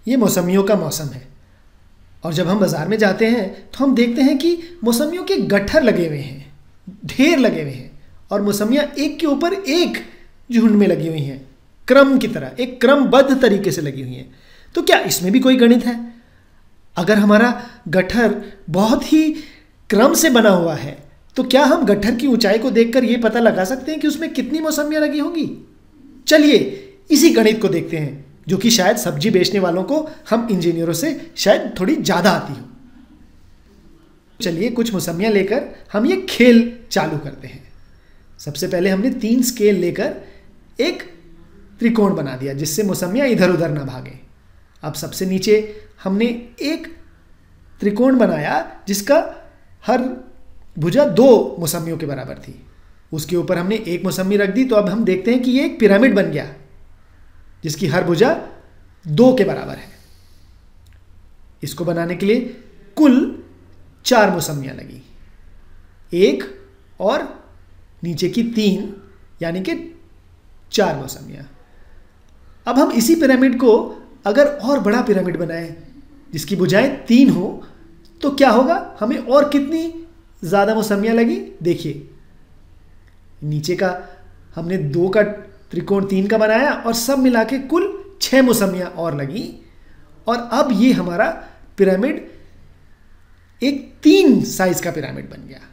ये मौसमियों का मौसम है और जब हम बाज़ार में जाते हैं तो हम देखते हैं कि मौसमियों के गट्ठर लगे हुए हैं, ढेर लगे हुए हैं और मौसमियाँ एक के ऊपर एक झुंड में लगी हुई हैं, क्रम की तरह, एक क्रमबद्ध तरीके से लगी हुई हैं। तो क्या इसमें भी कोई गणित है? अगर हमारा गट्ठर बहुत ही क्रम से बना हुआ है तो क्या हम गट्ठर की ऊंचाई को देखकर यह पता लगा सकते हैं कि उसमें कितनी मौसमियाँ लगी होंगी? चलिए इसी गणित को देखते हैं, जो कि शायद सब्जी बेचने वालों को हम इंजीनियरों से शायद थोड़ी ज़्यादा आती हो। चलिए कुछ मौसमियाँ लेकर हम ये खेल चालू करते हैं। सबसे पहले हमने 3 स्केल लेकर एक त्रिकोण बना दिया जिससे मौसमियाँ इधर उधर ना भागें। अब सबसे नीचे हमने एक त्रिकोण बनाया जिसका हर भुजा 2 मौसमियों के बराबर थी। उसके ऊपर हमने एक मौसमी रख दी, तो अब हम देखते हैं कि ये एक पिरामिड बन गया जिसकी हर भुजा 2 के बराबर है। इसको बनाने के लिए कुल 4 मौसमियाँ लगी, 1 और नीचे की 3, यानी कि 4 मौसमियाँ। अब हम इसी पिरामिड को अगर और बड़ा पिरामिड बनाएं जिसकी भुजाएं 3 हो तो क्या होगा? हमें और कितनी ज़्यादा मौसमियाँ लगी? देखिए नीचे का हमने 2 का त्रिकोण 3 का बनाया और सब मिला के कुल 6 मौसमियाँ और लगी और अब ये हमारा पिरामिड एक 3 साइज का पिरामिड बन गया।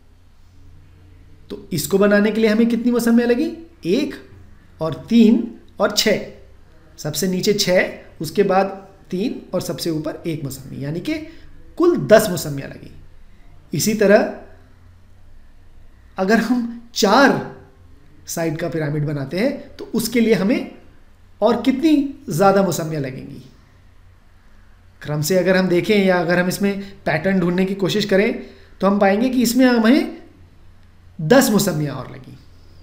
तो इसको बनाने के लिए हमें कितनी मौसमियाँ लगी? 1 और 3 और 6। सबसे नीचे 6, उसके बाद 3 और सबसे ऊपर 1 मौसमी, यानी कि कुल 10 मौसमियाँ लगी। इसी तरह अगर हम 4 साइड का पिरामिड बनाते हैं तो उसके लिए हमें और कितनी ज़्यादा मौसमियाँ लगेंगी? क्रम से अगर हम देखें या अगर हम इसमें पैटर्न ढूंढने की कोशिश करें तो हम पाएंगे कि इसमें हमें 10 मौसमियाँ और लगी।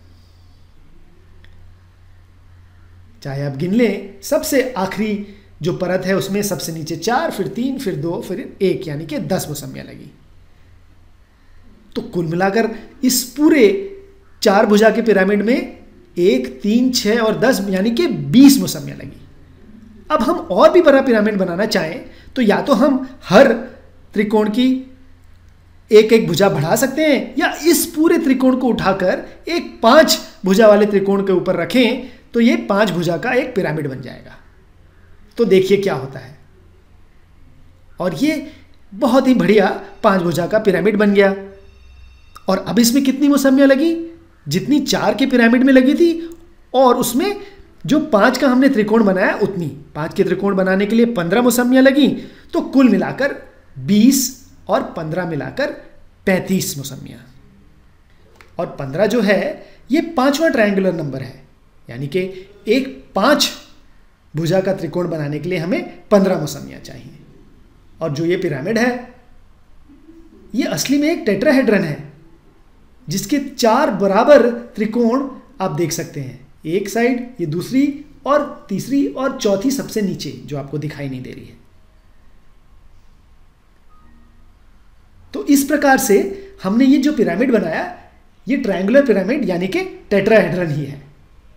चाहे आप गिन लें, सबसे आखिरी जो परत है उसमें सबसे नीचे 4, फिर 3, फिर 2, फिर 1, यानी कि 10 मौसमियाँ लगी। तो कुल मिलाकर इस पूरे 4 भुजा के पिरामिड में 1, 3, 6 और 10 यानी कि 20 मौसमियाँ लगी। अब हम और भी बड़ा पिरामिड बनाना चाहें तो या तो हम हर त्रिकोण की एक एक भुजा बढ़ा सकते हैं या इस पूरे त्रिकोण को उठाकर एक 5 भुजा वाले त्रिकोण के ऊपर रखें तो ये 5 भुजा का एक पिरामिड बन जाएगा। तो देखिए क्या होता है, और ये बहुत ही बढ़िया 5 भुजा का पिरामिड बन गया। और अब इसमें कितनी मौसमियाँ लगी? जितनी 4 के पिरामिड में लगी थी और उसमें जो 5 का हमने त्रिकोण बनाया उतनी। 5 के त्रिकोण बनाने के लिए 15 मौसमियाँ लगी, तो कुल मिलाकर 20 और 15 मिलाकर 35 मौसमियाँ। और 15 जो है ये 5वां ट्रायंगुलर नंबर है, यानी कि एक 5 भुजा का त्रिकोण बनाने के लिए हमें 15 मौसमियाँ चाहिए। और जो ये पिरामिड है ये असली में एक टेट्राहेड्रन है जिसके 4 बराबर त्रिकोण आप देख सकते हैं, एक साइड, ये दूसरी और तीसरी और चौथी सबसे नीचे जो आपको दिखाई नहीं दे रही है। तो इस प्रकार से हमने ये जो पिरामिड बनाया ये ट्रायंगुलर पिरामिड यानी कि टेट्राहेड्रन ही है।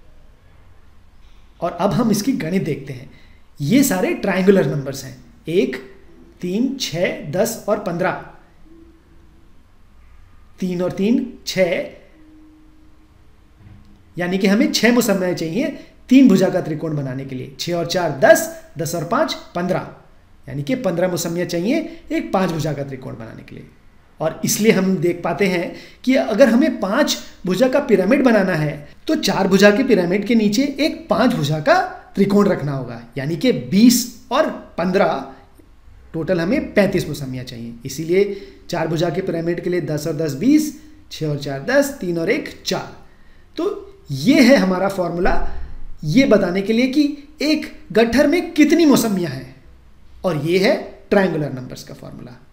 और अब हम इसकी गणित देखते हैं। ये सारे ट्रायंगुलर नंबर्स हैं, 1, 3, 6, 10 और 15। 3 और 3 6, यानी कि हमें 6 मौसमियाँ चाहिए 3 भुजा का त्रिकोण बनाने के लिए। 6 और 4 10, 10 और 5 15, यानी कि 15 मौसमियाँ चाहिए एक 5 भुजा का त्रिकोण बनाने के लिए। और इसलिए हम देख पाते हैं कि अगर हमें 5 भुजा का पिरामिड बनाना है तो 4 भुजा के पिरामिड के नीचे एक 5 भुजा का त्रिकोण रखना होगा, यानी कि 20 और 15 टोटल हमें 35 मौसमियाँ चाहिए। इसीलिए 4 भुजा के पिरामिड के लिए 10 और 10 20, 6 और 4 10, 3 और 1 4। तो ये है हमारा फॉर्मूला ये बताने के लिए कि एक गट्ठर में कितनी मौसमियाँ हैं, और ये है ट्रायंगुलर नंबर्स का फॉर्मूला।